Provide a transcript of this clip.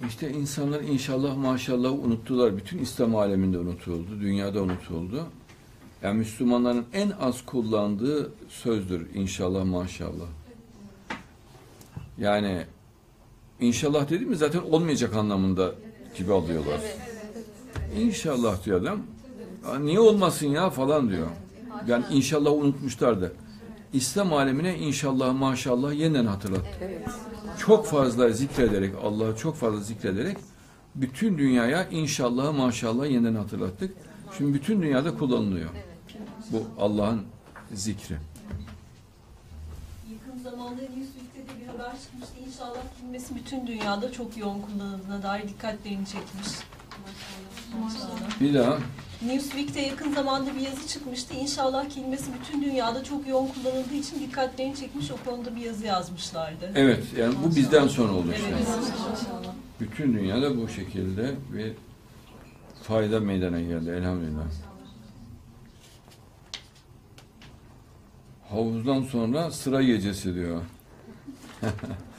İşte insanlar inşallah maşallah unuttular. Bütün İslam aleminde unutuldu, dünyada unutuldu. Yani Müslümanların en az kullandığı sözdür inşallah maşallah. Yani inşallah dediğimiz zaten olmayacak anlamında gibi alıyorlar. İnşallah diyor adam. Niye olmasın ya falan diyor. Yani inşallah unutmuşlar da. İslam alemine inşallah maşallah yeniden hatırlattı. Çok fazla zikrederek, Allah'ı çok fazla zikrederek bütün dünyaya inşallah maşallah yeniden hatırlattık. Şimdi bütün dünyada kullanılıyor. Bu Allah'ın zikri. Yakın zamanda Newsweek'te de bir haber çıkmıştı. İnşallah kelimesi bütün dünyada çok yoğun kullanıldığına dair dikkatlerini çekmiş. Maşallah. Bir daha. Newsweek'te yakın zamanda bir yazı çıkmıştı. İnşallah kelimesi bütün dünyada çok yoğun kullanıldığı için dikkatlerini çekmiş. O konuda bir yazı yazmışlardı. Evet, yani bu bizden sonra olmuş. Evet, Yani. maşallah. Bütün dünyada bu şekilde bir fayda meydana geldi elhamdülillah. Havuzdan sonra sıra gecesi diyor.